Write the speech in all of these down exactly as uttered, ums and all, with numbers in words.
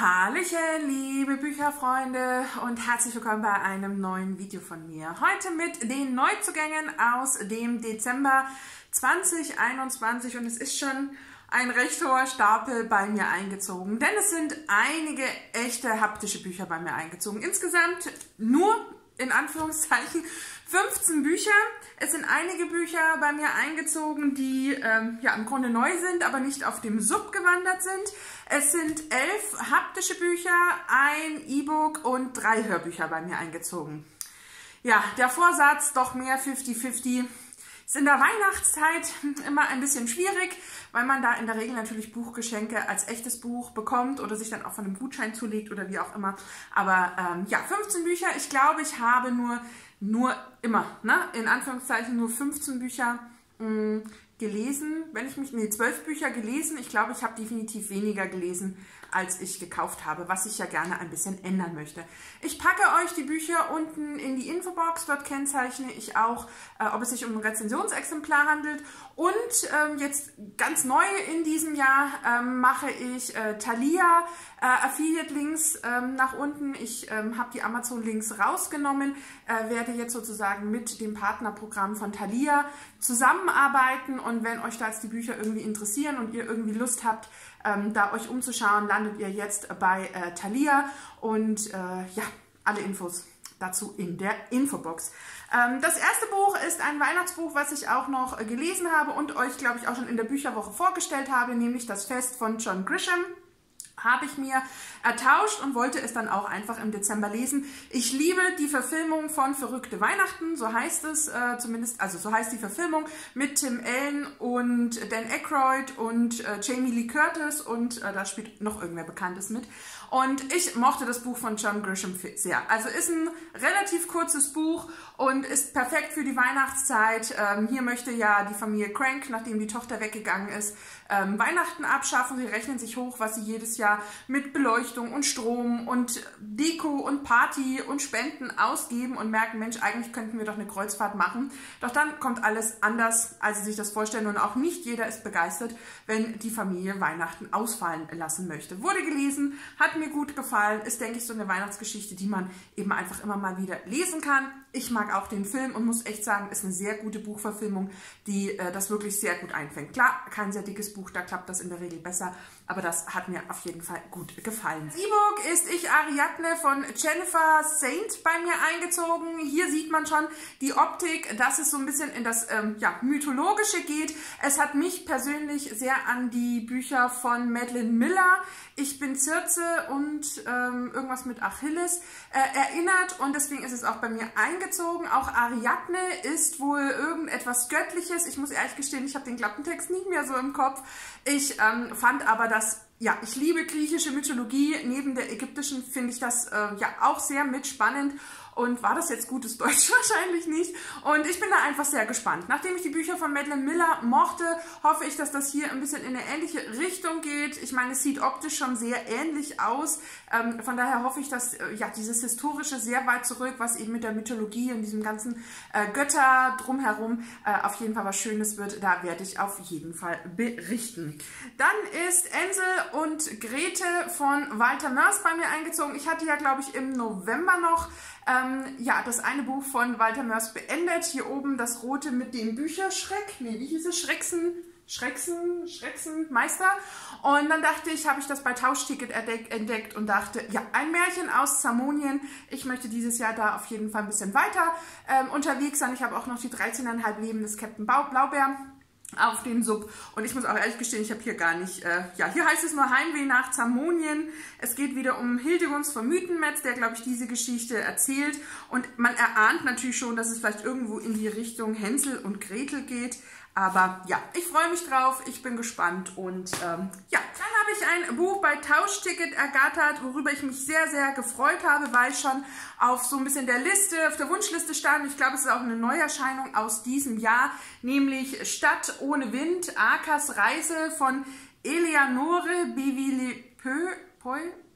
Hallöchen, liebe Bücherfreunde und herzlich willkommen bei einem neuen Video von mir. Heute mit den Neuzugängen aus dem Dezember zweitausendeinundzwanzig und es ist schon ein recht hoher Stapel bei mir eingezogen, denn es sind einige echte haptische Bücher bei mir eingezogen. Insgesamt nur in Anführungszeichen fünfzehn Bücher. Es sind einige Bücher bei mir eingezogen, die ähm, ja im Grunde neu sind, aber nicht auf dem Sub gewandert sind. Es sind elf haptische Bücher, ein E-Book und drei Hörbücher bei mir eingezogen. Ja, der Vorsatz, doch mehr fünfzig fünfzig, ist in der Weihnachtszeit immer ein bisschen schwierig, weil man da in der Regel natürlich Buchgeschenke als echtes Buch bekommt oder sich dann auch von einem Gutschein zulegt oder wie auch immer. Aber ähm, ja, fünfzehn Bücher. Ich glaube, ich habe nur, nur immer, ne, in Anführungszeichen nur fünfzehn Bücher mh, gelesen. Wenn ich mich, nee, zwölf Bücher gelesen. Ich glaube, ich habe definitiv weniger gelesen, als ich gekauft habe, was ich ja gerne ein bisschen ändern möchte. Ich packe euch die Bücher unten in die Infobox, dort kennzeichne ich auch, äh, ob es sich um ein Rezensionsexemplar handelt. Und ähm, jetzt ganz neu in diesem Jahr ähm, mache ich äh, Thalia äh, Affiliate-Links ähm, nach unten. Ich ähm, habe die Amazon-Links rausgenommen, äh, werde jetzt sozusagen mit dem Partnerprogramm von Thalia zusammenarbeiten und wenn euch da jetzt die Bücher irgendwie interessieren und ihr irgendwie Lust habt, ähm, da euch umzuschauen, landet ihr jetzt bei äh, Thalia und äh, ja, alle Infos dazu in der Infobox. Ähm, das erste Buch ist ein Weihnachtsbuch, was ich auch noch äh, gelesen habe und euch, glaube ich, auch schon in der Bücherwoche vorgestellt habe, nämlich Das Fest von John Grisham. Habe ich mir ertauscht und wollte es dann auch einfach im Dezember lesen. Ich liebe die Verfilmung von Verrückte Weihnachten, so heißt es äh, zumindest, also so heißt die Verfilmung, mit Tim Allen und Dan Aykroyd und äh, Jamie Lee Curtis und äh, da spielt noch irgendwer Bekanntes mit. Und ich mochte das Buch von John Grisham sehr. Also ist ein relativ kurzes Buch und ist perfekt für die Weihnachtszeit. Ähm, hier möchte ja die Familie Crank, nachdem die Tochter weggegangen ist, ähm, Weihnachten abschaffen. Sie rechnen sich hoch, was sie jedes Jahr mit Beleuchtung und Strom und Deko und Party und Spenden ausgeben und merken, Mensch, eigentlich könnten wir doch eine Kreuzfahrt machen. Doch dann kommt alles anders, als sie sich das vorstellen und auch nicht jeder ist begeistert, wenn die Familie Weihnachten ausfallen lassen möchte. Wurde gelesen, hat mir gut gefallen, ist, denke ich, so eine Weihnachtsgeschichte, die man eben einfach immer mal wieder lesen kann. Ich mag auch den Film und muss echt sagen, ist eine sehr gute Buchverfilmung, die äh, das wirklich sehr gut einfängt. Klar, kein sehr dickes Buch, da klappt das in der Regel besser, aber das hat mir auf jeden Fall gut gefallen. Das E-Book ist Ich Ariadne von Jennifer Saint bei mir eingezogen. Hier sieht man schon die Optik, dass es so ein bisschen in das ähm, ja, Mythologische geht. Es hat mich persönlich sehr an die Bücher von Madeline Miller, Ich bin Circe und ähm, irgendwas mit Achilles äh, erinnert und deswegen ist es auch bei mir eingezogen. Auch Ariadne ist wohl irgendetwas Göttliches. Ich muss ehrlich gestehen, ich habe den Klappentext nicht mehr so im Kopf. Ich ähm, fand aber, dass, ja, ich liebe griechische Mythologie. Neben der ägyptischen finde ich das äh, ja auch sehr mitspannend. Und war das jetzt gutes Deutsch? Wahrscheinlich nicht. Und ich bin da einfach sehr gespannt. Nachdem ich die Bücher von Madeline Miller mochte, hoffe ich, dass das hier ein bisschen in eine ähnliche Richtung geht. Ich meine, es sieht optisch schon sehr ähnlich aus. Ähm, von daher hoffe ich, dass äh, ja, dieses Historische sehr weit zurück, was eben mit der Mythologie und diesem ganzen äh, Götter drumherum äh, auf jeden Fall was Schönes wird. Da werde ich auf jeden Fall berichten. Dann ist Ensel und Grete von Walter Mörs bei mir eingezogen. Ich hatte ja, glaube ich, im November noch Ähm, ja, das eine Buch von Walter Mörs beendet. Hier oben das rote mit dem Bücherschreck. Nee, wie hieß es? Schrecksen, Schrecksen, Schrecksenmeister. Und dann dachte ich, habe ich das bei Tauschticket entdeckt und dachte, ja, ein Märchen aus Zamonien. Ich möchte dieses Jahr da auf jeden Fall ein bisschen weiter ähm, unterwegs sein. Ich habe auch noch die dreizehn Komma fünf Leben des Captain Blaubeer auf dem Sub. Und ich muss auch ehrlich gestehen, ich habe hier gar nicht, äh, ja, hier heißt es nur Heimweh nach Zamonien. Es geht wieder um Hildegunst von Mythenmetz, der, glaube ich, diese Geschichte erzählt. Und man erahnt natürlich schon, dass es vielleicht irgendwo in die Richtung Hänsel und Gretel geht. Aber ja, ich freue mich drauf, ich bin gespannt und ähm, ja, dann habe ich ein Buch bei Tauschticket ergattert, worüber ich mich sehr, sehr gefreut habe, weil es schon auf so ein bisschen der Liste, auf der Wunschliste stand. Ich glaube, es ist auch eine Neuerscheinung aus diesem Jahr, nämlich Stadt ohne Wind, Akas Reise von Eleanore Bevillepeux.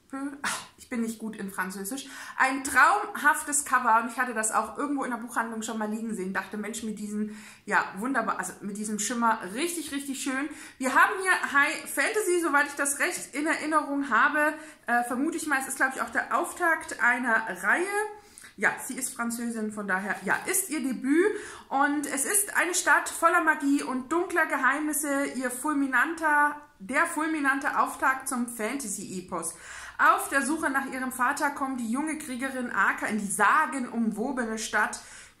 ich bin nicht gut in Französisch, ein traumhaftes Cover, und ich hatte das auch irgendwo in der Buchhandlung schon mal liegen sehen, dachte, Mensch, mit diesem, ja, wunderbar, also mit diesem Schimmer, richtig, richtig schön. Wir haben hier High Fantasy, soweit ich das recht in Erinnerung habe, äh, vermute ich mal, es ist, glaube ich, auch der Auftakt einer Reihe. Ja, sie ist Französin, von daher, ja, ist ihr Debüt, und es ist eine Stadt voller Magie und dunkler Geheimnisse, ihr fulminanter, der fulminante Auftakt zum Fantasy-Epos. Auf der Suche nach ihrem Vater kommt die junge Kriegerin Arka in die sagenumwobene Stadt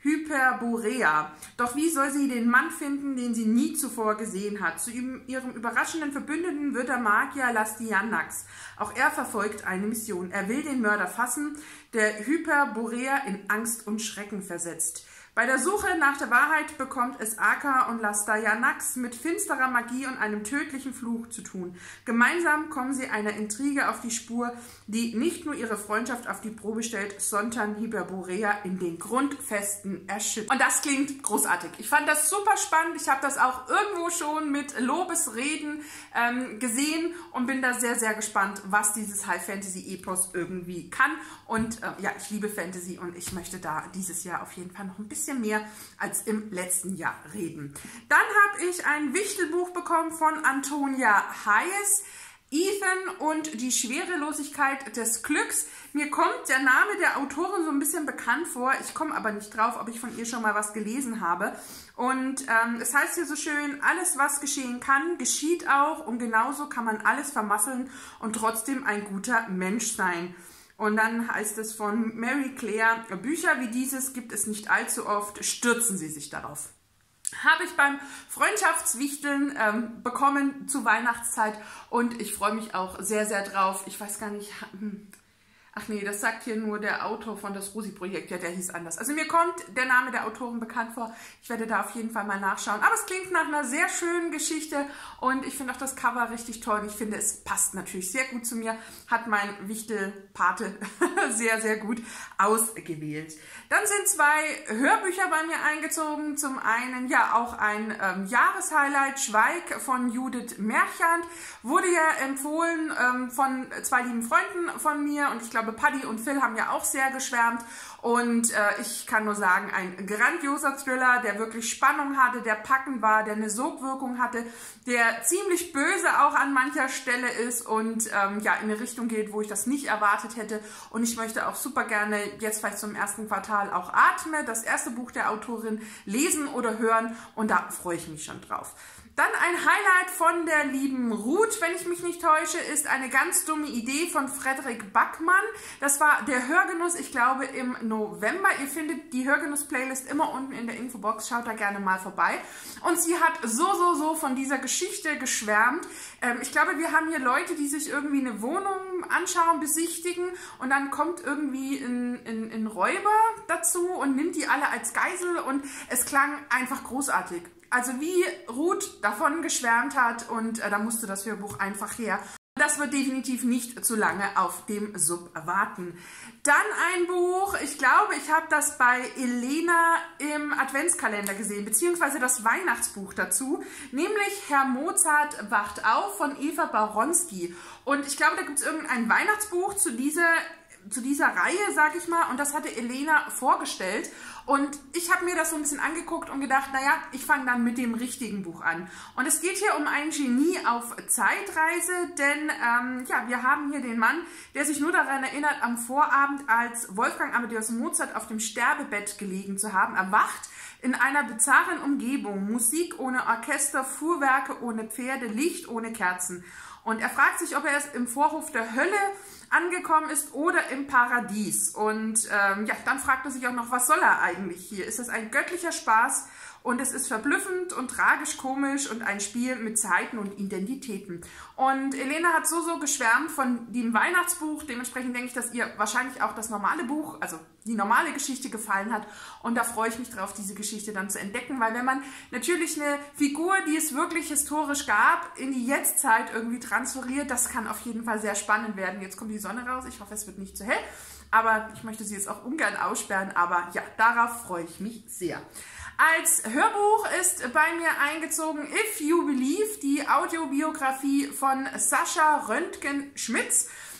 Hyperborea. Doch wie soll sie den Mann finden, den sie nie zuvor gesehen hat? Zu ihrem überraschenden Verbündeten wird der Magier Lastianax. Auch er verfolgt eine Mission. Er will den Mörder fassen, der Hyperborea in Angst und Schrecken versetzt. Bei der Suche nach der Wahrheit bekommt es Arka und Lastianax mit finsterer Magie und einem tödlichen Fluch zu tun. Gemeinsam kommen sie einer Intrige auf die Spur, die nicht nur ihre Freundschaft auf die Probe stellt, sondern Hyperborea in den Grundfesten erschüttert. Und das klingt großartig. Ich fand das super spannend. Ich habe das auch irgendwo schon mit Lobesreden ähm, gesehen und bin da sehr, sehr gespannt, was dieses High-Fantasy-Epos irgendwie kann. Und äh, ja, ich liebe Fantasy, und ich möchte da dieses Jahr auf jeden Fall noch ein bisschen mehr als im letzten Jahr reden. Dann habe ich ein Wichtelbuch bekommen von Antonia Hayes, Ethan und die Schwerelosigkeit des Glücks. Mir kommt der Name der Autorin so ein bisschen bekannt vor, ich komme aber nicht drauf, ob ich von ihr schon mal was gelesen habe. Und ähm, es heißt hier so schön, alles was geschehen kann, geschieht auch, und genauso kann man alles vermasseln und trotzdem ein guter Mensch sein. Und dann heißt es von Mary Claire, Bücher wie dieses gibt es nicht allzu oft, stürzen Sie sich darauf. Habe ich beim Freundschaftswichteln ähm, bekommen zur Weihnachtszeit, und ich freue mich auch sehr, sehr drauf. Ich weiß gar nicht, hm, ach nee, das sagt hier nur der Autor von das Rosi-Projekt, ja, der hieß anders. Also mir kommt der Name der Autorin bekannt vor. Ich werde da auf jeden Fall mal nachschauen. Aber es klingt nach einer sehr schönen Geschichte, und ich finde auch das Cover richtig toll. Und ich finde, es passt natürlich sehr gut zu mir. Hat mein Wichtelpate sehr, sehr gut ausgewählt. Dann sind zwei Hörbücher bei mir eingezogen. Zum einen ja auch ein ähm, Jahreshighlight, Schweig von Judith Merchant. Wurde ja empfohlen ähm, von zwei lieben Freunden von mir, und ich glaube, Paddy und Phil haben ja auch sehr geschwärmt. Und äh, ich kann nur sagen, ein grandioser Thriller, der wirklich Spannung hatte, der packend war, der eine Sogwirkung hatte, der ziemlich böse auch an mancher Stelle ist und ähm, ja, in eine Richtung geht, wo ich das nicht erwartet hätte. Und ich möchte auch super gerne jetzt vielleicht zum ersten Quartal auch Atme, das erste Buch der Autorin, lesen oder hören, und da freue ich mich schon drauf. Dann ein Highlight von der lieben Ruth, wenn ich mich nicht täusche, ist eine ganz dumme Idee von Frederik Backmann. Das war der Hörgenuss, ich glaube im November. Ihr findet die Hörgenuss-Playlist immer unten in der Infobox, schaut da gerne mal vorbei. Und sie hat so, so, so von dieser Geschichte geschwärmt. Ähm, ich glaube, wir haben hier Leute, die sich irgendwie eine Wohnung anschauen, besichtigen, und dann kommt irgendwie ein, ein, ein Räuber dazu und nimmt die alle als Geisel, und es klang einfach großartig. Also wie Ruth davon geschwärmt hat, und äh, da musste das Hörbuch einfach her. Das wird definitiv nicht zu lange auf dem Sub warten. Dann ein Buch, ich glaube, ich habe das bei Elena im Adventskalender gesehen, beziehungsweise das Weihnachtsbuch dazu, nämlich Herr Mozart wacht auf von Eva Baronski. Und ich glaube, da gibt es irgendein Weihnachtsbuch zu dieser zu dieser Reihe, sag ich mal, und das hatte Elena vorgestellt, und ich habe mir das so ein bisschen angeguckt und gedacht, naja, ich fange dann mit dem richtigen Buch an. Und es geht hier um ein Genie auf Zeitreise, denn ähm, ja, wir haben hier den Mann, der sich nur daran erinnert, am Vorabend, als Wolfgang Amadeus Mozart auf dem Sterbebett gelegen zu haben, erwacht in einer bizarren Umgebung, Musik ohne Orchester, Fuhrwerke ohne Pferde, Licht ohne Kerzen. Und er fragt sich, ob er es im Vorhof der Hölle angekommen ist oder im Paradies. Und ähm, ja, dann fragt er sich auch noch, was soll er eigentlich hier? Ist das ein göttlicher Spaß? Und es ist verblüffend und tragisch komisch und ein Spiel mit Zeiten und Identitäten. Und Elena hat so, so geschwärmt von dem Weihnachtsbuch. Dementsprechend denke ich, dass ihr wahrscheinlich auch das normale Buch, also die normale Geschichte, gefallen hat. Und da freue ich mich drauf, diese Geschichte dann zu entdecken. Weil wenn man natürlich eine Figur, die es wirklich historisch gab, in die Jetztzeit irgendwie transferiert, das kann auf jeden Fall sehr spannend werden. Jetzt kommt die Sonne raus. Ich hoffe, es wird nicht zu hell. Aber ich möchte sie jetzt auch ungern aussperren. Aber ja, darauf freue ich mich sehr. Als Hörbuch ist bei mir eingezogen If You Believe, die Audiobiografie von Sascha Röntgen-Schmitz.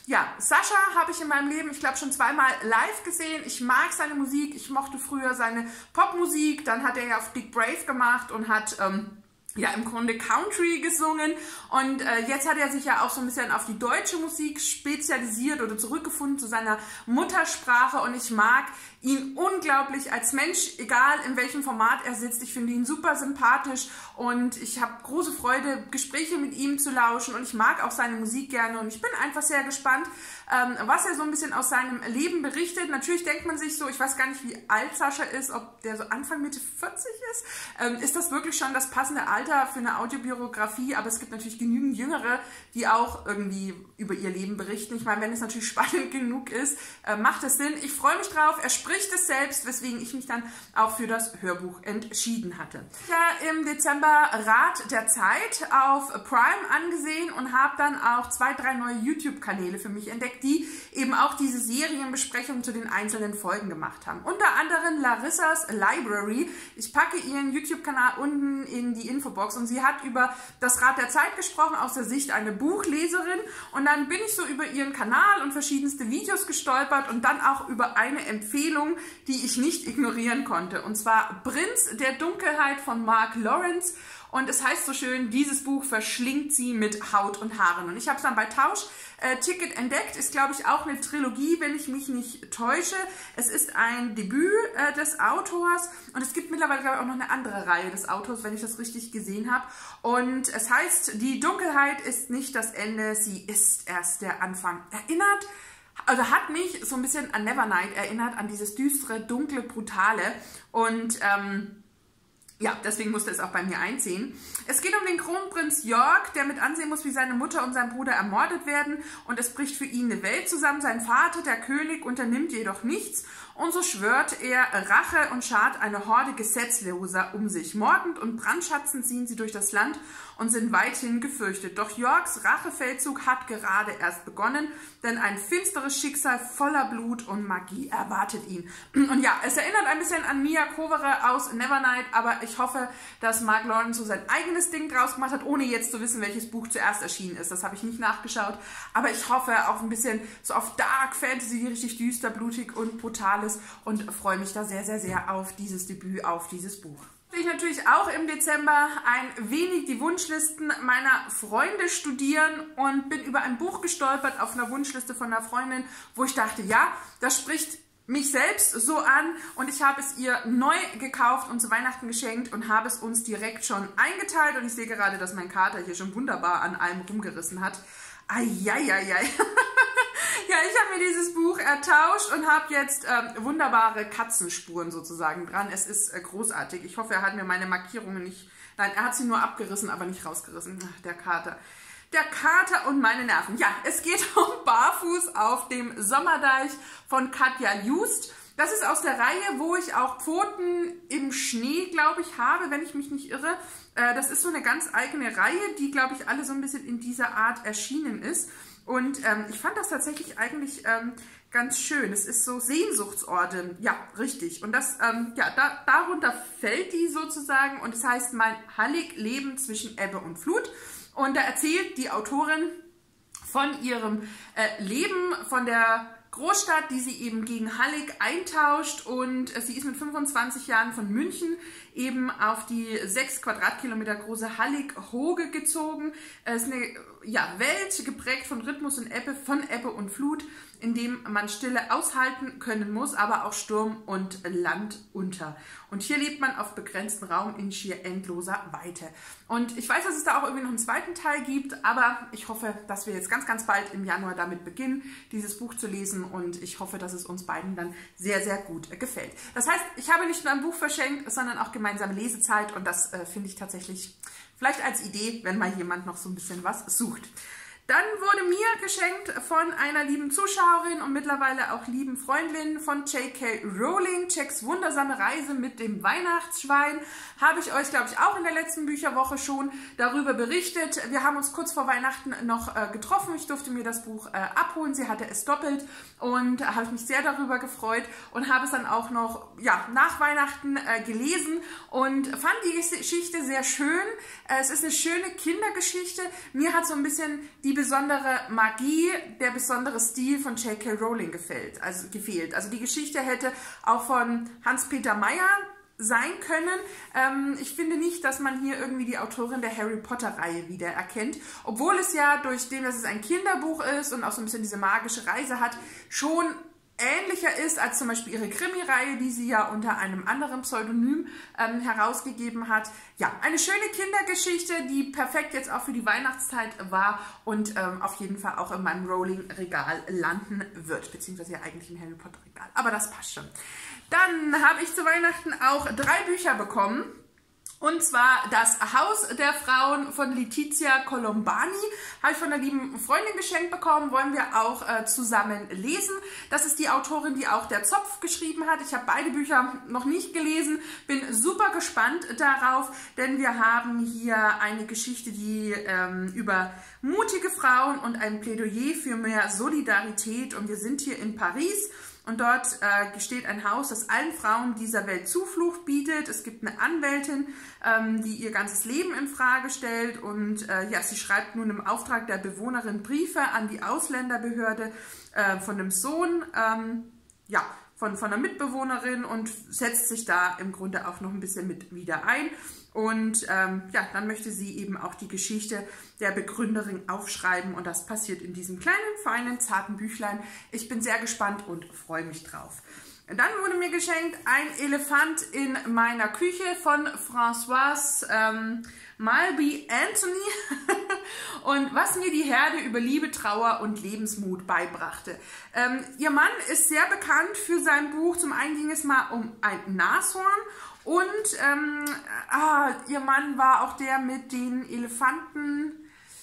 Ja, Sascha habe ich in meinem Leben, ich glaube, schon zweimal live gesehen. Ich mag seine Musik, ich mochte früher seine Popmusik, dann hat er ja auf Big Brave gemacht und hat ähm, ja im Grunde Country gesungen und äh, jetzt hat er sich ja auch so ein bisschen auf die deutsche Musik spezialisiert oder zurückgefunden zu seiner Muttersprache und ich mag ihn unglaublich als Mensch, egal in welchem Format er sitzt. Ich finde ihn super sympathisch und ich habe große Freude, Gespräche mit ihm zu lauschen und ich mag auch seine Musik gerne und ich bin einfach sehr gespannt, ähm, was er so ein bisschen aus seinem Leben berichtet. Natürlich denkt man sich so, ich weiß gar nicht, wie alt Sascha ist, ob der so Anfang, Mitte vierzig ist. Ähm, ist das wirklich schon das passende Alter für eine Audiobiografie? Aber es gibt natürlich genügend Jüngere, die auch irgendwie über ihr Leben berichten. Ich meine, wenn es natürlich spannend genug ist, äh, macht es Sinn. Ich freue mich drauf. Er spricht es selbst, weswegen ich mich dann auch für das Hörbuch entschieden hatte. Ich habe ja im Dezember Rat der Zeit auf Prime angesehen und habe dann auch zwei, drei neue YouTube-Kanäle für mich entdeckt, die eben auch diese Serienbesprechungen zu den einzelnen Folgen gemacht haben. Unter anderem Larissas Library. Ich packe ihren YouTube-Kanal unten in die Infobox und sie hat über das Rad der Zeit gesprochen aus der Sicht einer Buchleserin und dann bin ich so über ihren Kanal und verschiedenste Videos gestolpert und dann auch über eine Empfehlung, die ich nicht ignorieren konnte. Und zwar Prinz der Dunkelheit von Mark Lawrence. Und es heißt so schön, dieses Buch verschlingt sie mit Haut und Haaren. Und ich habe es dann bei Tausch äh, Ticket entdeckt. Ist, glaube ich, auch eine Trilogie, wenn ich mich nicht täusche. Es ist ein Debüt äh, des Autors. Und es gibt mittlerweile, glaube ich, auch noch eine andere Reihe des Autors, wenn ich das richtig gesehen habe. Und es heißt, die Dunkelheit ist nicht das Ende, sie ist erst der Anfang. Erinnert Also hat mich so ein bisschen an Nevernight erinnert, an dieses düstere, dunkle, brutale und ähm, ja, deswegen musste es auch bei mir einziehen. Es geht um den Kronprinz York, der mit ansehen muss, wie seine Mutter und sein Bruder ermordet werden und es bricht für ihn eine Welt zusammen. Sein Vater, der König, unternimmt jedoch nichts und so schwört er Rache und schart eine Horde Gesetzloser um sich. Mordend und brandschatzend ziehen sie durch das Land und sind weithin gefürchtet. Doch Yorks Rachefeldzug hat gerade erst begonnen, denn ein finsteres Schicksal voller Blut und Magie erwartet ihn. Und ja, es erinnert ein bisschen an Mia Kovere aus Nevernight, aber ich hoffe, dass Mark Lawrence so sein eigenes Ding draus gemacht hat, ohne jetzt zu wissen, welches Buch zuerst erschienen ist. Das habe ich nicht nachgeschaut, aber ich hoffe auch ein bisschen so auf Dark Fantasy, richtig düster, blutig und brutal ist und freue mich da sehr, sehr, sehr auf dieses Debüt, auf dieses Buch. Ich natürlich auch im Dezember ein wenig die Wunschlisten meiner Freunde studieren und bin über ein Buch gestolpert auf einer Wunschliste von einer Freundin, wo ich dachte, ja, das spricht mich selbst so an und ich habe es ihr neu gekauft und zu Weihnachten geschenkt und habe es uns direkt schon eingeteilt und ich sehe gerade, dass mein Kater hier schon wunderbar an allem rumgerissen hat. Eieiei. Ja, ich habe mir dieses Buch ertauscht und habe jetzt ähm, wunderbare Katzenspuren sozusagen dran. Es ist äh, großartig. Ich hoffe, er hat mir meine Markierungen nicht... Nein, er hat sie nur abgerissen, aber nicht rausgerissen. Ach, der Kater. Der Kater und meine Nerven. Ja, es geht um Barfuß auf dem Sommerdeich von Katja Just. Das ist aus der Reihe, wo ich auch Pfoten im Schnee, glaube ich, habe, wenn ich mich nicht irre. Äh, das ist so eine ganz eigene Reihe, die, glaube ich, alle so ein bisschen in dieser Art erschienen ist. Und ähm, ich fand das tatsächlich eigentlich ähm, ganz schön. Es ist so Sehnsuchtsorte, ja, richtig. Und das, ähm, ja, da, darunter fällt die sozusagen. Und es heißt mein Hallig-Leben zwischen Ebbe und Flut. Und da erzählt die Autorin von ihrem äh, Leben, von der Großstadt, die sie eben gegen Hallig eintauscht. Und äh, sie ist mit fünfundzwanzig Jahren von München eben auf die sechs Quadratkilometer große Hallig-Hoge gezogen. Es ist eine ja, Welt geprägt von Rhythmus und Ebbe, von Ebbe und Flut, in dem man Stille aushalten können muss, aber auch Sturm und Land unter. Und hier lebt man auf begrenztem Raum in schier endloser Weite. Und ich weiß, dass es da auch irgendwie noch einen zweiten Teil gibt, aber ich hoffe, dass wir jetzt ganz, ganz bald im Januar damit beginnen, dieses Buch zu lesen und ich hoffe, dass es uns beiden dann sehr, sehr gut gefällt. Das heißt, ich habe nicht nur ein Buch verschenkt, sondern auch gemeinsame Lesezeit und das äh, finde ich tatsächlich vielleicht als Idee, wenn mal jemand noch so ein bisschen was sucht. Dann wurde mir geschenkt von einer lieben Zuschauerin und mittlerweile auch lieben Freundin von J K Rowling, Jacks wundersame Reise mit dem Weihnachtsschwein. Habe ich euch, glaube ich, auch in der letzten Bücherwoche schon darüber berichtet. Wir haben uns kurz vor Weihnachten noch äh, getroffen. Ich durfte mir das Buch äh, abholen. Sie hatte es doppelt und äh, habe ich mich sehr darüber gefreut und habe es dann auch noch ja, nach Weihnachten äh, gelesen und fand die Geschichte sehr schön. Äh, es ist eine schöne Kindergeschichte. Mir hat so ein bisschen die besondere Magie, der besondere Stil von J K Rowling gefällt, also gefehlt. Also die Geschichte hätte auch von Hans-Peter Mayer sein können. Ähm, ich finde nicht, dass man hier irgendwie die Autorin der Harry Potter-Reihe wiedererkennt, obwohl es ja durch dem, dass es ein Kinderbuch ist und auch so ein bisschen diese magische Reise hat, schon ähnlicher ist als zum Beispiel ihre Krimi-Reihe, die sie ja unter einem anderen Pseudonym ähm, herausgegeben hat. Ja, eine schöne Kindergeschichte, die perfekt jetzt auch für die Weihnachtszeit war und ähm, auf jeden Fall auch in meinem Rowling-Regal landen wird, beziehungsweise ja eigentlich im Harry Potter-Regal, aber das passt schon. Dann habe ich zu Weihnachten auch drei Bücher bekommen. Und zwar das Haus der Frauen von Letizia Colombani. Habe ich von einer lieben Freundin geschenkt bekommen. Wollen wir auch äh, zusammen lesen. Das ist die Autorin, die auch Der Zopf geschrieben hat. Ich habe beide Bücher noch nicht gelesen. Bin super gespannt darauf, denn wir haben hier eine Geschichte, die ähm, über mutige Frauen und ein Plädoyer für mehr Solidarität. Und wir sind hier in Paris. Und dort äh, steht ein Haus, das allen Frauen dieser Welt Zuflucht bietet. Es gibt eine Anwältin, ähm, die ihr ganzes Leben in Frage stellt. Und äh, ja, sie schreibt nun im Auftrag der Bewohnerin Briefe an die Ausländerbehörde äh, von einem Sohn, ähm, ja, von, von einer Mitbewohnerin und setzt sich da im Grunde auch noch ein bisschen mit wieder ein. Und ähm, ja, dann möchte sie eben auch die Geschichte der Begründerin aufschreiben und das passiert in diesem kleinen, feinen, zarten Büchlein. Ich bin sehr gespannt und freue mich drauf. Dann wurde mir geschenkt ein Elefant in meiner Küche von Françoise ähm, Malby Anthony und was mir die Herde über Liebe, Trauer und Lebensmut beibrachte. Ähm, ihr Mann ist sehr bekannt für sein Buch. Zum einen ging es mal um ein Nashorn. Und ähm, ah, ihr Mann war auch der mit den Elefanten.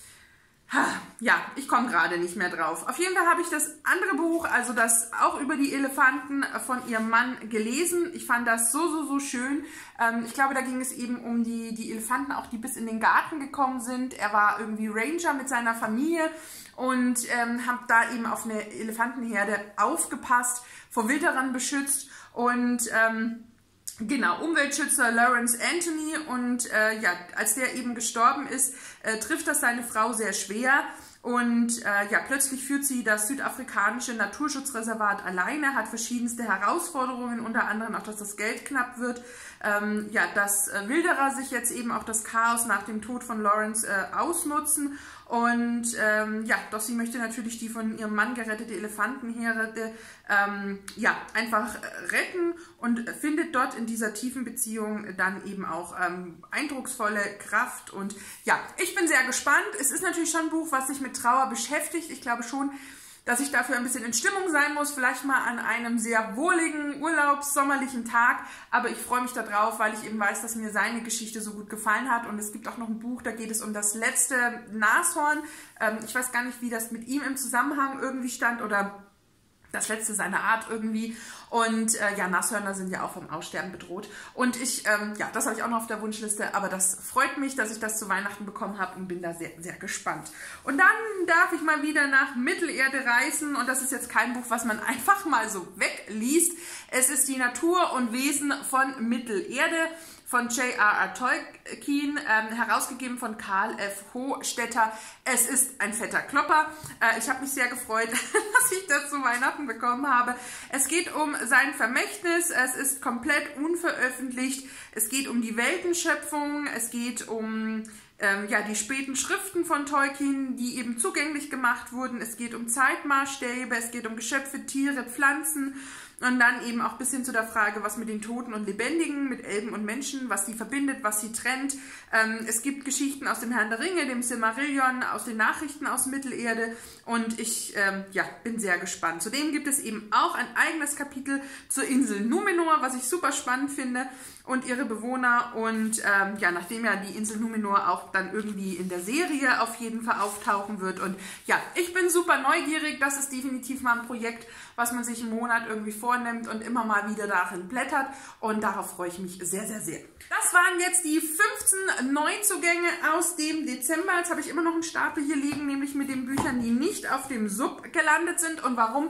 Ja, ich komme gerade nicht mehr drauf. Auf jeden Fall habe ich das andere Buch, also das auch über die Elefanten von ihrem Mann gelesen. Ich fand das so, so, so schön. Ähm, ich glaube, da ging es eben um die, die Elefanten, auch die bis in den Garten gekommen sind. Er war irgendwie Ranger mit seiner Familie und ähm, hat da eben auf eine Elefantenherde aufgepasst, vor Wilderern beschützt und ähm, genau, Umweltschützer Lawrence Anthony und äh, ja, als der eben gestorben ist, äh, trifft das seine Frau sehr schwer und äh, ja, plötzlich führt sie das südafrikanische Naturschutzreservat alleine, hat verschiedenste Herausforderungen, unter anderem auch, dass das Geld knapp wird, ähm, ja, dass äh, Wilderer sich jetzt eben auch das Chaos nach dem Tod von Lawrence äh, ausnutzen. Und ähm, ja, doch sie möchte natürlich die von ihrem Mann gerettete Elefantenherde ähm, ja, einfach retten und findet dort in dieser tiefen Beziehung dann eben auch ähm, eindrucksvolle Kraft. Und ja, ich bin sehr gespannt. Es ist natürlich schon ein Buch, was sich mit Trauer beschäftigt. Ich glaube schon, dass ich dafür ein bisschen in Stimmung sein muss, vielleicht mal an einem sehr wohligen, urlaubssommerlichen Tag. Aber ich freue mich darauf, weil ich eben weiß, dass mir seine Geschichte so gut gefallen hat. Und es gibt auch noch ein Buch, da geht es um das letzte Nashorn. Ähm, ich weiß gar nicht, wie das mit ihm im Zusammenhang irgendwie stand oder das letzte seiner Art irgendwie. Und äh, ja, Nashörner sind ja auch vom Aussterben bedroht. Und ich, ähm, ja, das habe ich auch noch auf der Wunschliste. Aber das freut mich, dass ich das zu Weihnachten bekommen habe und bin da sehr, sehr gespannt. Und dann darf ich mal wieder nach Mittelerde reisen. Und das ist jetzt kein Buch, was man einfach mal so wegliest. Es ist die Natur und Wesen von Mittelerde von J R R Tolkien, ähm, herausgegeben von Karl F. Hochstetter. Es ist ein fetter Klopper. Äh, ich habe mich sehr gefreut, dass ich das zu Weihnachten bekommen habe. Es geht um sein Vermächtnis. Es ist komplett unveröffentlicht. Es geht um die Weltenschöpfung. Es geht um ähm, ja, die späten Schriften von Tolkien, die eben zugänglich gemacht wurden. Es geht um Zeitmaßstäbe. Es geht um Geschöpfe, Tiere, Pflanzen. Und dann eben auch bis hin zu der Frage, was mit den Toten und Lebendigen, mit Elben und Menschen, was sie verbindet, was sie trennt. Ähm, es gibt Geschichten aus dem Herrn der Ringe, dem Silmarillion, aus den Nachrichten aus Mittelerde und ich ähm, ja, bin sehr gespannt. Zudem gibt es eben auch ein eigenes Kapitel zur Insel Numenor, was ich super spannend finde und ihre Bewohner. Und ähm, ja, nachdem ja die Insel Numenor auch dann irgendwie in der Serie auf jeden Fall auftauchen wird. Und ja, ich bin super neugierig. Das ist definitiv mal ein Projekt, was man sich im Monat irgendwie vornimmt und immer mal wieder darin blättert. Und darauf freue ich mich sehr, sehr, sehr. Das waren jetzt die fünfzehn Neuzugänge aus dem Dezember. Jetzt habe ich immer noch einen Stapel hier liegen, nämlich mit den Büchern, die nicht auf dem Sub gelandet sind. Und warum?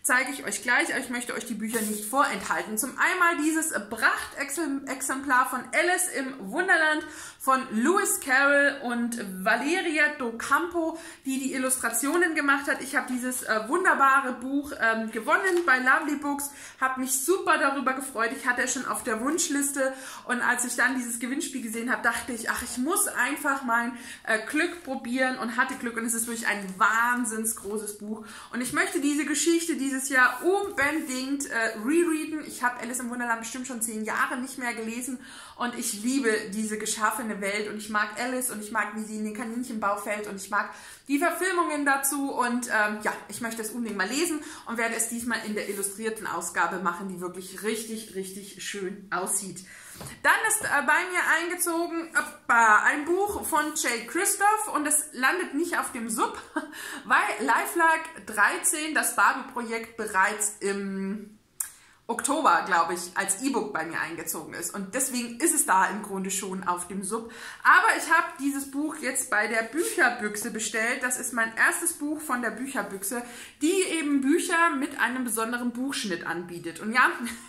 zeige ich euch gleich, aber ich möchte euch die Bücher nicht vorenthalten. Zum einmal dieses Prachtexemplar von Alice im Wunderland von Lewis Carroll und Valeria do Campo, die die Illustrationen gemacht hat. Ich habe dieses äh, wunderbare Buch ähm, gewonnen bei Lovely Books, habe mich super darüber gefreut. Ich hatte es schon auf der Wunschliste und als ich dann dieses Gewinnspiel gesehen habe, dachte ich, ach, ich muss einfach mein äh, Glück probieren und hatte Glück und es ist wirklich ein wahnsinns großes Buch und ich möchte diese Geschichte dieses Jahr unbedingt äh, rereaden. Ich habe Alice im Wunderland bestimmt schon zehn Jahre nicht mehr gelesen und ich liebe diese geschaffene Welt und ich mag Alice und ich mag, wie sie in den Kaninchenbau fällt und ich mag die Verfilmungen dazu und ähm, ja, ich möchte es unbedingt mal lesen und werde es diesmal in der illustrierten Ausgabe machen, die wirklich richtig, richtig schön aussieht. Dann ist äh, bei mir eingezogen äh, ein Buch von Jay Kristoff und es landet nicht auf dem Sub, weil Lifelike dreizehn, das Barbie-Projekt, bereits im Oktober, glaube ich, als E-Book bei mir eingezogen ist. Und deswegen ist es da im Grunde schon auf dem Sub. Aber ich habe dieses Buch jetzt bei der Bücherbüchse bestellt. Das ist mein erstes Buch von der Bücherbüchse, die eben Bücher mit einem besonderen Buchschnitt anbietet. Und ja,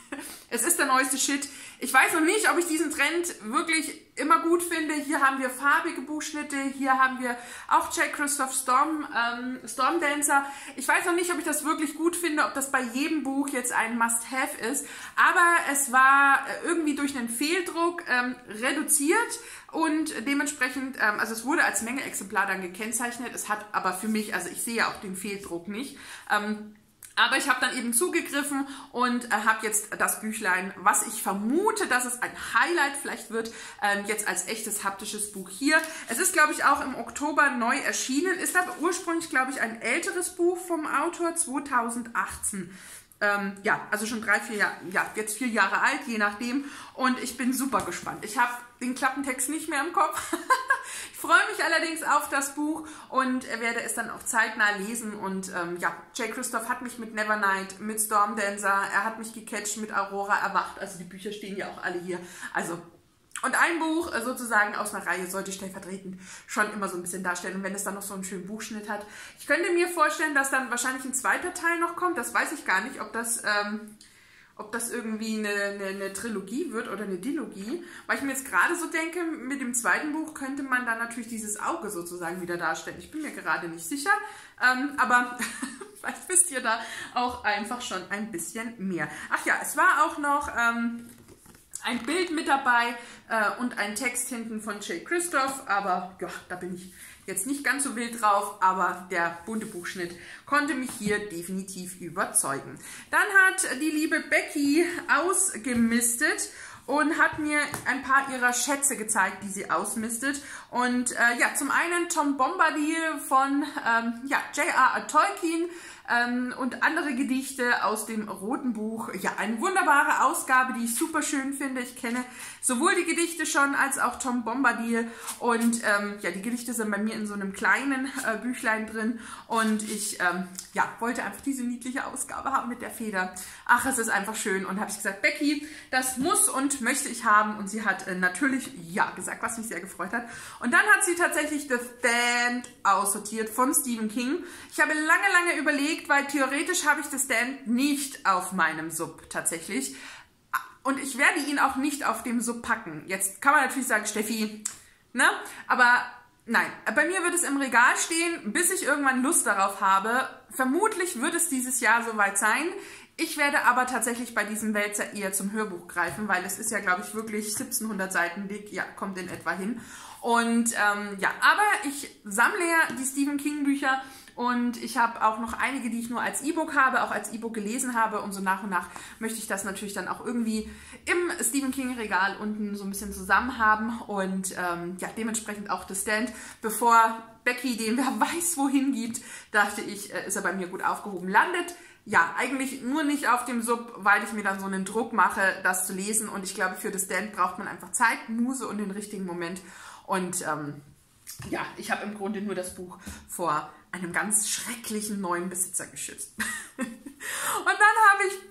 es ist der neueste Shit. Ich weiß noch nicht, ob ich diesen Trend wirklich immer gut finde. Hier haben wir farbige Buchschnitte, hier haben wir auch Jay Kristoff Storm, ähm, Storm Dancer. Ich weiß noch nicht, ob ich das wirklich gut finde, ob das bei jedem Buch jetzt ein Must-Have ist. Aber es war irgendwie durch einen Fehldruck ähm, reduziert und dementsprechend, ähm, also es wurde als Menge-Exemplar dann gekennzeichnet. Es hat aber für mich, also ich sehe ja auch den Fehldruck nicht, ähm, aber ich habe dann eben zugegriffen und äh, habe jetzt das Büchlein, was ich vermute, dass es ein Highlight vielleicht wird, ähm, jetzt als echtes haptisches Buch hier. Es ist, glaube ich, auch im Oktober neu erschienen, ist aber ursprünglich, glaube ich, ein älteres Buch vom Autor, zweitausendachtzehn. Ähm, ja, also schon drei, vier Jahre, ja, jetzt vier Jahre alt, je nachdem. Und ich bin super gespannt. Ich habe den Klappentext nicht mehr im Kopf. Ich freue mich allerdings auf das Buch und werde es dann auch zeitnah lesen. Und ähm, ja, Jay Kristoff hat mich mit Nevernight, mit Storm Dancer, er hat mich gecatcht mit Aurora erwacht. Also die Bücher stehen ja auch alle hier. Also und ein Buch sozusagen aus einer Reihe sollte stellvertretend schon immer so ein bisschen darstellen. Und wenn es dann noch so einen schönen Buchschnitt hat. Ich könnte mir vorstellen, dass dann wahrscheinlich ein zweiter Teil noch kommt. Das weiß ich gar nicht, ob das, ähm, ob das irgendwie eine, eine, eine Trilogie wird oder eine Dilogie. Weil ich mir jetzt gerade so denke, mit dem zweiten Buch könnte man dann natürlich dieses Auge sozusagen wieder darstellen. Ich bin mir gerade nicht sicher, ähm, aber vielleicht wisst ihr da auch einfach schon ein bisschen mehr. Ach ja, es war auch noch Ähm, ein Bild mit dabei äh, und ein Text hinten von Jay Kristoff, aber ja, da bin ich jetzt nicht ganz so wild drauf, aber der bunte Buchschnitt konnte mich hier definitiv überzeugen. Dann hat die liebe Becky ausgemistet und hat mir ein paar ihrer Schätze gezeigt, die sie ausmistet. Und äh, ja, zum einen Tom Bombadil von ähm, ja, J R R Tolkien ähm, und andere Gedichte aus dem Roten Buch. Ja, eine wunderbare Ausgabe, die ich super schön finde. Ich kenne sowohl die Gedichte schon als auch Tom Bombadil. Und ähm, ja, die Gedichte sind bei mir in so einem kleinen äh, Büchlein drin. Und ich ähm, ja, wollte einfach diese niedliche Ausgabe haben mit der Feder. Ach, es ist einfach schön. Und habe ich gesagt, Becky, das muss und möchte ich haben. Und sie hat äh, natürlich ja gesagt, was mich sehr gefreut hat. Und dann hat sie tatsächlich The Stand aussortiert von Stephen King. Ich habe lange, lange überlegt, weil theoretisch habe ich The Stand nicht auf meinem Sub tatsächlich. Und ich werde ihn auch nicht auf dem Sub packen. Jetzt kann man natürlich sagen, Steffi, ne? Aber nein, bei mir wird es im Regal stehen, bis ich irgendwann Lust darauf habe. Vermutlich wird es dieses Jahr soweit sein. Ich werde aber tatsächlich bei diesem Wälzer eher zum Hörbuch greifen, weil es ist ja, glaube ich, wirklich siebzehnhundert Seiten dick. Ja, kommt in etwa hin. Und ähm, ja, aber ich sammle ja die Stephen King Bücher und ich habe auch noch einige, die ich nur als E-Book habe, auch als E-Book gelesen habe. Und so nach und nach möchte ich das natürlich dann auch irgendwie im Stephen King Regal unten so ein bisschen zusammen haben. Und ähm, ja, dementsprechend auch The Stand. Bevor Becky den wer weiß wohin gibt, dachte ich, äh, ist er bei mir gut aufgehoben. Landet ja eigentlich nur nicht auf dem Sub, weil ich mir dann so einen Druck mache, das zu lesen. Und ich glaube, für The Stand braucht man einfach Zeit, Muse und den richtigen Moment. Und ähm, ja, ich habe im Grunde nur das Buch vor einem ganz schrecklichen neuen Besitzer geschützt. Und dann habe ich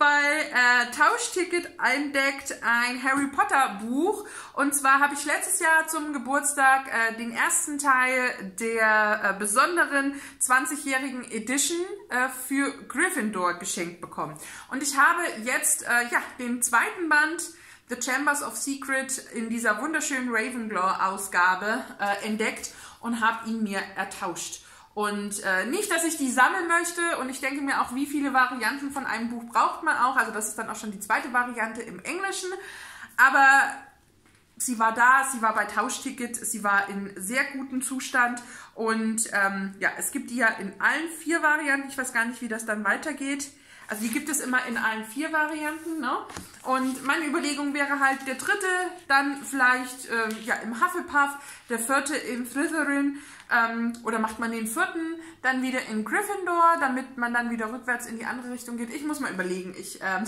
bei äh, Tauschticket entdeckt ein Harry Potter Buch. Und zwar habe ich letztes Jahr zum Geburtstag äh, den ersten Teil der äh, besonderen zwanzigjährigen Edition äh, für Gryffindor geschenkt bekommen. Und ich habe jetzt äh, ja, den zweiten Band The Chambers of Secret in dieser wunderschönen Ravenclaw-Ausgabe äh, entdeckt und habe ihn mir ertauscht. Und äh, nicht, dass ich die sammeln möchte, und ich denke mir auch, wie viele Varianten von einem Buch braucht man auch. Also das ist dann auch schon die zweite Variante im Englischen. Aber sie war da, sie war bei Tauschticket, sie war in sehr gutem Zustand. Und ähm, ja, es gibt die ja in allen vier Varianten. Ich weiß gar nicht, wie das dann weitergeht. Also die gibt es immer in allen vier Varianten, ne? Und meine Überlegung wäre halt, der dritte dann vielleicht ähm, ja, im Hufflepuff, der vierte in Slytherin, ähm, oder macht man den vierten dann wieder in Gryffindor, damit man dann wieder rückwärts in die andere Richtung geht. Ich muss mal überlegen, ich... Ähm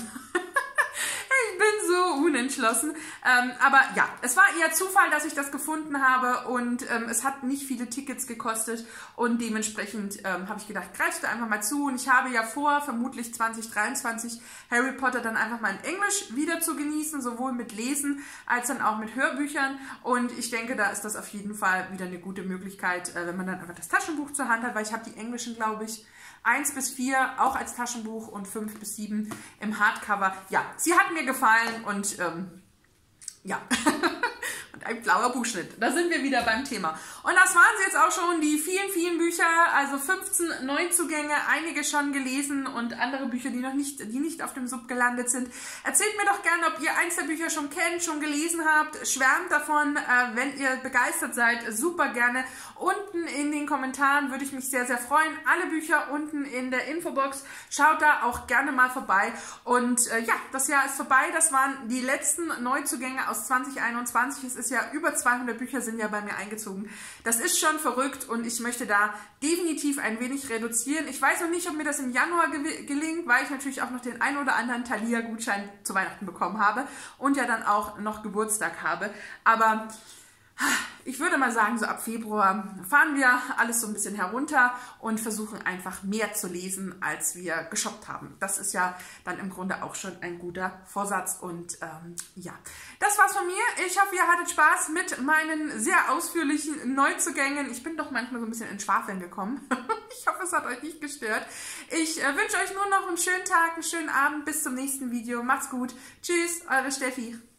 Ich bin so unentschlossen. Ähm, aber ja, es war eher Zufall, dass ich das gefunden habe, und ähm, es hat nicht viele Tickets gekostet, und dementsprechend ähm, habe ich gedacht, greifst du einfach mal zu, und ich habe ja vor, vermutlich zwanzig dreiundzwanzig Harry Potter dann einfach mal in Englisch wieder zu genießen, sowohl mit Lesen als dann auch mit Hörbüchern, und ich denke, da ist das auf jeden Fall wieder eine gute Möglichkeit, äh, wenn man dann einfach das Taschenbuch zur Hand hat, weil ich habe die englischen, glaube ich, eins bis vier auch als Taschenbuch und fünf bis sieben im Hardcover. Ja, sie hat mir gefallen, und ähm, ja, und ein blauer Buchschnitt. Da sind wir wieder beim Thema. Und das waren sie jetzt auch schon, die vielen, vielen Bücher, also fünfzehn Neuzugänge, einige schon gelesen und andere Bücher, die noch nicht, die nicht auf dem Sub gelandet sind. Erzählt mir doch gerne, ob ihr eins der Bücher schon kennt, schon gelesen habt, schwärmt davon, äh, wenn ihr begeistert seid, super gerne. Unten in den Kommentaren würde ich mich sehr, sehr freuen. Alle Bücher unten in der Infobox. Schaut da auch gerne mal vorbei. Und äh, ja, das Jahr ist vorbei. Das waren die letzten Neuzugänge aus zwanzig einundzwanzig. Es ist ja über zweihundert Bücher sind ja bei mir eingezogen. Das ist schon verrückt, und ich möchte da definitiv ein wenig reduzieren. Ich weiß noch nicht, ob mir das im Januar ge gelingt, weil ich natürlich auch noch den ein oder anderen Thalia-Gutschein zu Weihnachten bekommen habe und ja dann auch noch Geburtstag habe. Aber ich würde mal sagen, so ab Februar fahren wir alles so ein bisschen herunter und versuchen einfach mehr zu lesen, als wir geshoppt haben. Das ist ja dann im Grunde auch schon ein guter Vorsatz. Und ähm, ja, das war's von mir. Ich hoffe, ihr hattet Spaß mit meinen sehr ausführlichen Neuzugängen. Ich bin doch manchmal so ein bisschen in Schwafeln gekommen. Ich hoffe, es hat euch nicht gestört. Ich äh, wünsche euch nur noch einen schönen Tag, einen schönen Abend. Bis zum nächsten Video. Macht's gut. Tschüss, eure Steffi.